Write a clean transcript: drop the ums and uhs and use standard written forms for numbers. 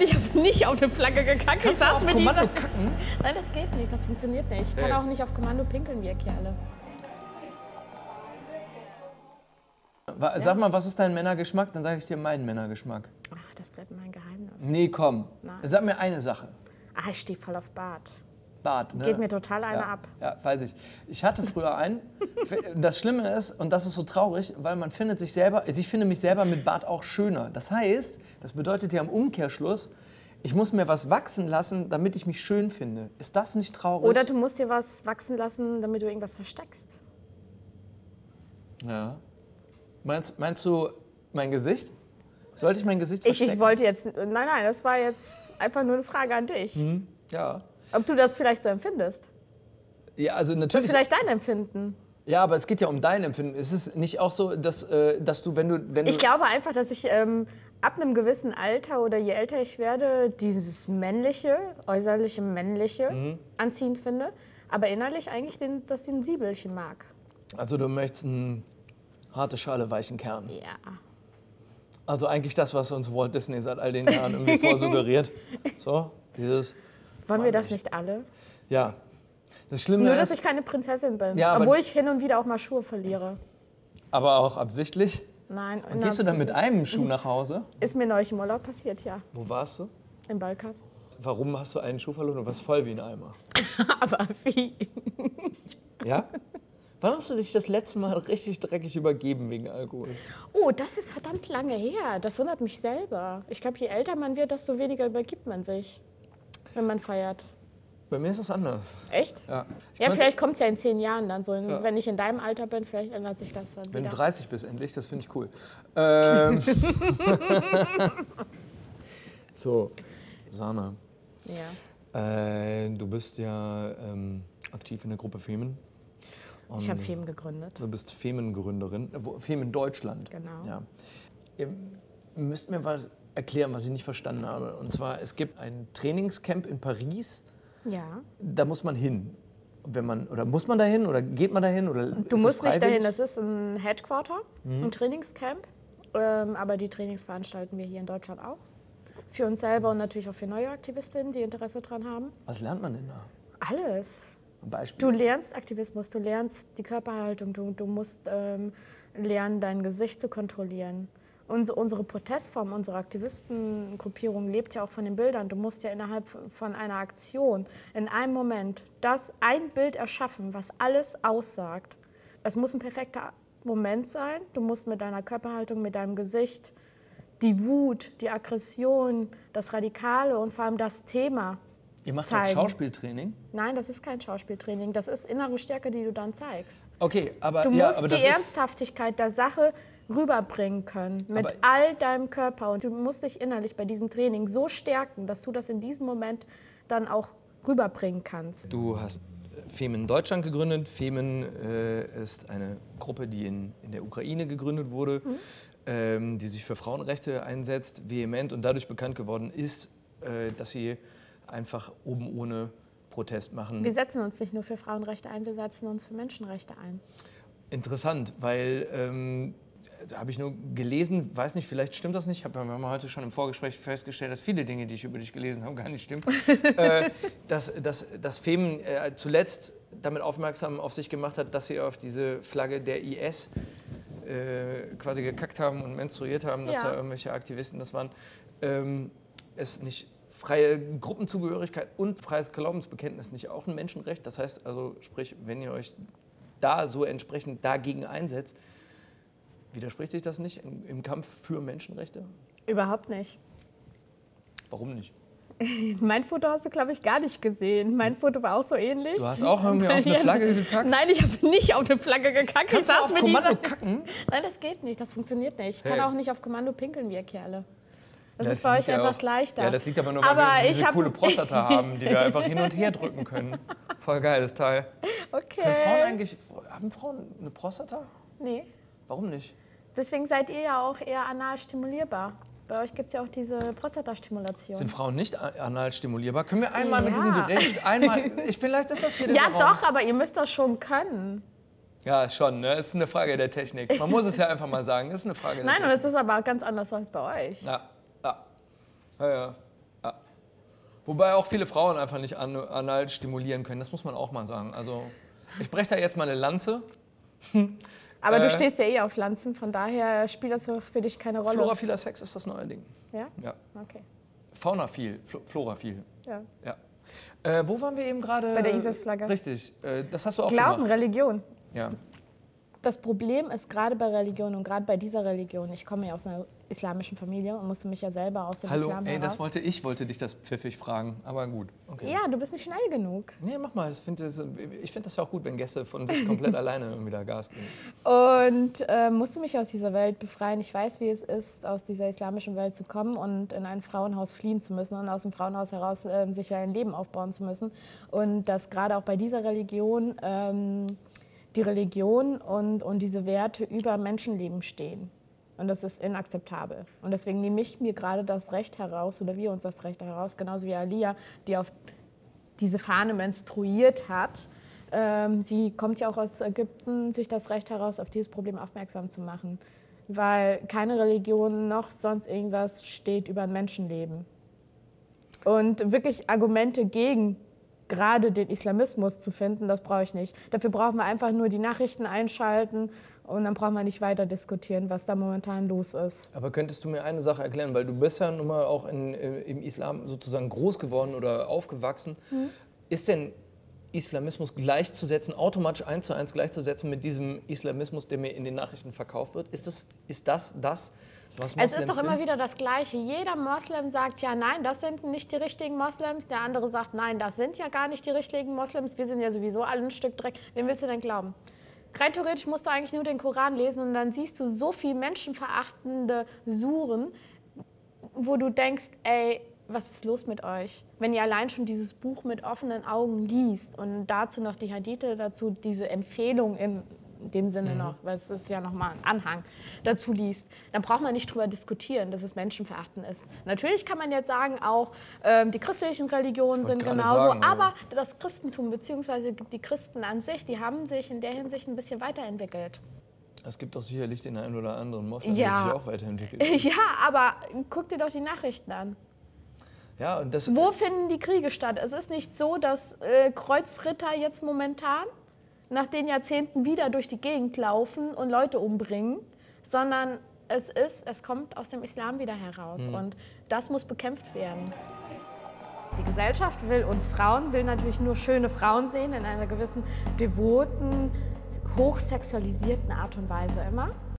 Nein, ich habe nicht auf eine Flagge gekackt. Kannst du auf Kommando kacken? Nein, das geht nicht, das funktioniert nicht. Ich kann auch nicht auf Kommando pinkeln, wie ihr Kerle. Sag mal, was ist dein Männergeschmack? Dann sage ich dir meinen Männergeschmack. Ach, das bleibt mein Geheimnis. Nee, komm. Nein. Sag mir eine Sache. Ah, ich stehe voll auf Bart. Bart, ne? Geht mir total einer ab. Ja, weiß ich. Ich hatte früher einen. Das Schlimme ist, und das ist so traurig, weil man findet sich selber, also ich finde mich selber mit Bart auch schöner. Das heißt, das bedeutet ja im Umkehrschluss, ich muss mir was wachsen lassen, damit ich mich schön finde. Ist das nicht traurig? Oder du musst dir was wachsen lassen, damit du irgendwas versteckst. Ja. Meinst du mein Gesicht? Sollte ich mein Gesicht verstecken? Ich wollte jetzt, nein, das war jetzt einfach nur eine Frage an dich. Ja. Ob du das vielleicht so empfindest? Ja, also Das natürlich. ist vielleicht dein Empfinden. Ja, aber es geht ja um dein Empfinden. Ist es nicht auch so, dass du, wenn du... Ich glaube einfach, dass ich ab einem gewissen Alter oder je älter ich werde, dieses männliche, äußerliche männliche anziehend finde, aber innerlich eigentlich das Sensibelchen mag. Also du möchtest einen harte Schale, weichen Kern. Ja. Also eigentlich das, was uns Walt Disney seit all den Jahren irgendwie vorsuggeriert. So, dieses... Wollen wir das nicht alle? Ja. Das Schlimme Nur, ist... dass ich keine Prinzessin bin. Ja, aber- obwohl ich hin und wieder auch mal Schuhe verliere. Aber auch absichtlich. Nein. Und gehst du dann mit einem Schuh nach Hause? Ist mir neulich im Urlaub passiert, ja. Wo warst du? Im Balkan. Warum hast du einen Schuh verloren? Du warst voll wie ein Eimer. Aber wie? Ja? Wann hast du dich das letzte Mal richtig dreckig übergeben wegen Alkohol? Oh, das ist verdammt lange her. Das wundert mich selber. Ich glaube, je älter man wird, desto weniger übergibt man sich, wenn man feiert. Bei mir ist das anders. Echt? Ja. Ja, vielleicht kommt es ja in 10 Jahren dann so. Wenn ich in deinem Alter bin, vielleicht ändert sich das dann Wenn wieder. du 30 bist endlich, das finde ich cool. So, Sana, Ja. du bist ja aktiv in der Gruppe Femen. Ich habe Femen gegründet. Du bist Femen-Gründerin, Femen Deutschland. Genau. Ja. Ihr müsst mir was erklären, was ich nicht verstanden habe. Und zwar, es gibt ein Trainingscamp in Paris, Ja. da muss man hin. Oder muss man da hin oder geht man da hin? Oder Du ist musst es nicht dahin, freiwillig? das ist ein Headquarter, ein Trainingscamp. Aber die Trainings veranstalten wir hier in Deutschland auch. Für uns selber und natürlich auch für neue Aktivistinnen, die Interesse daran haben. Was lernt man denn da? Alles. Ein Beispiel. Du lernst Aktivismus, du lernst die Körperhaltung, du musst lernen, dein Gesicht zu kontrollieren. Unsere Protestform, unsere Aktivistengruppierung lebt ja auch von den Bildern. Du musst ja innerhalb von einer Aktion in einem Moment ein Bild erschaffen, was alles aussagt. Es muss ein perfekter Moment sein. Du musst mit deiner Körperhaltung, mit deinem Gesicht die Wut, die Aggression, das Radikale und vor allem das Thema Ihr macht zeigen. halt Schauspieltraining? Nein, das ist kein Schauspieltraining. Das ist innere Stärke, die du dann zeigst. Okay, aber, Du ja, musst aber die das ist... Ernsthaftigkeit der Sache rüberbringen können mit Aber- all deinem Körper. Und du musst dich innerlich bei diesem Training so stärken, dass du das in diesem Moment dann auch rüberbringen kannst. Du hast Femen Deutschland gegründet. Femen ist eine Gruppe, die in der Ukraine gegründet wurde, die sich für Frauenrechte einsetzt, vehement und dadurch bekannt geworden ist, dass sie einfach oben ohne Protest machen. Wir setzen uns nicht nur für Frauenrechte ein, wir setzen uns für Menschenrechte ein. Interessant, weil da habe ich nur gelesen, weiß nicht, vielleicht stimmt das nicht, wir haben heute schon im Vorgespräch festgestellt, dass viele Dinge, die ich über dich gelesen habe, gar nicht stimmen, dass Femen zuletzt damit aufmerksam auf sich gemacht hat, dass sie auf diese Flagge der IS quasi gekackt haben und menstruiert haben, dass Ja. da irgendwelche Aktivisten das waren. Es nicht freie Gruppenzugehörigkeit und freies Glaubensbekenntnis nicht auch ein Menschenrecht? Das heißt also, sprich, wenn ihr euch da so entsprechend dagegen einsetzt, widerspricht sich das nicht im Kampf für Menschenrechte? Überhaupt nicht. Warum nicht? Mein Foto hast du, glaube ich, gar nicht gesehen. Mein Foto war auch so ähnlich. Du hast auch irgendwie auf eine Flagge gekackt? Nein, ich habe nicht auf eine Flagge gekackt. Kannst Ich du saß auf mit Kommando dieser- kacken? Nein, das geht nicht. Das funktioniert nicht. Ich kann Hey. auch nicht auf Kommando pinkeln, wie ihr Kerle. Das Ja, ist bei euch liegt ja etwas auch- leichter. Ja, das liegt aber nur, weil Aber wir ich diese hab- coole Prostata haben, die wir einfach hin und her drücken können. Voll geiles Teil. Okay. Haben Frauen eine Prostata? Nee. Warum nicht? Deswegen seid ihr ja auch eher anal stimulierbar. Bei euch gibt es ja auch diese Prostatastimulation. Sind Frauen nicht anal stimulierbar? Können wir einmal mit Ja. diesem Gerät vielleicht ist das hier der Ja, Raum. doch, aber ihr müsst das schon können. Ja, schon, ne? Ist eine Frage der Technik. Man muss es ja einfach mal sagen, ist eine Frage der Nein, und Technik. es ist aber ganz anders als bei euch. Ja, ja. Ja, ja. Wobei auch viele Frauen einfach nicht anal stimulieren können, das muss man auch mal sagen. Also ich breche da jetzt mal eine Lanze. Aber du stehst ja eh auf Pflanzen, von daher spielt das für dich keine Rolle. Floraphiler Sex ist das neue Ding. Ja? Ja. Okay. Faunaphil, Floraphil. Ja. Ja. Wo waren wir eben gerade? Bei der ISIS-Flagge. Richtig, das hast du auch Glauben, gemacht. Religion. Ja. Das Problem ist gerade bei Religion und gerade bei dieser Religion, ich komme ja aus einer islamischen Familie und musste mich ja selber aus dem Islam Hallo, heraus... ich wollte dich das pfiffig fragen, aber gut. Okay. Ja, du bist nicht schnell genug. Nee, mach mal, ich finde das ja auch gut, wenn Gäste von sich komplett alleine wieder Gas geben. Und musste mich aus dieser Welt befreien. Ich weiß, wie es ist, aus dieser islamischen Welt zu kommen und in ein Frauenhaus fliehen zu müssen und aus dem Frauenhaus heraus sich ein Leben aufbauen zu müssen. Und dass gerade auch bei dieser Religion die Religion und diese Werte über Menschenleben stehen. Und das ist inakzeptabel. Und deswegen nehme ich mir gerade das Recht heraus, oder wir uns das Recht heraus, genauso wie Alia, die auf diese Fahne menstruiert hat. Sie kommt ja auch aus Ägypten, sich das Recht heraus, auf dieses Problem aufmerksam zu machen. Weil keine Religion noch sonst irgendwas steht über ein Menschenleben. Und wirklich Argumente gegen gerade den Islamismus zu finden, das brauche ich nicht. Dafür brauchen wir einfach nur die Nachrichten einschalten und dann brauchen wir nicht weiter diskutieren, was da momentan los ist. Aber könntest du mir eine Sache erklären, weil du bist ja nun mal auch im Islam sozusagen groß geworden oder aufgewachsen. Ist denn Islamismus gleichzusetzen, automatisch 1:1 gleichzusetzen mit diesem Islamismus, der mir in den Nachrichten verkauft wird? Ist das, was Moslems Es ist doch immer sind? wieder das Gleiche. Jeder Moslem sagt ja, nein, das sind nicht die richtigen Moslems. Der andere sagt, nein, das sind ja gar nicht die richtigen Moslems. Wir sind ja sowieso alle ein Stück Dreck. Wem willst du denn glauben? Rein theoretisch musst du eigentlich nur den Koran lesen und dann siehst du so viel menschenverachtende Suren, wo du denkst, ey, was ist los mit euch? Wenn ihr allein schon dieses Buch mit offenen Augen liest und dazu noch die Hadithe, dazu diese Empfehlung in dem Sinne noch, weil es ist ja nochmal ein Anhang, dazu liest, dann braucht man nicht drüber diskutieren, dass es menschenverachtend ist. Natürlich kann man jetzt sagen, auch die christlichen Religionen sind genauso, sagen, aber das Christentum bzw. die Christen an sich, die haben sich in der Hinsicht ein bisschen weiterentwickelt. Es gibt doch sicherlich den einen oder anderen Moslem, Ja. der sich auch weiterentwickelt. Ja, aber guck dir doch die Nachrichten an. Ja, und das, Wo finden die Kriege statt? Es ist nicht so, dass Kreuzritter jetzt momentan nach den Jahrzehnten wieder durch die Gegend laufen und Leute umbringen, sondern es kommt aus dem Islam wieder heraus und das muss bekämpft werden. Die Gesellschaft will uns Frauen, will natürlich nur schöne Frauen sehen in einer gewissen devoten, hochsexualisierten Art und Weise immer.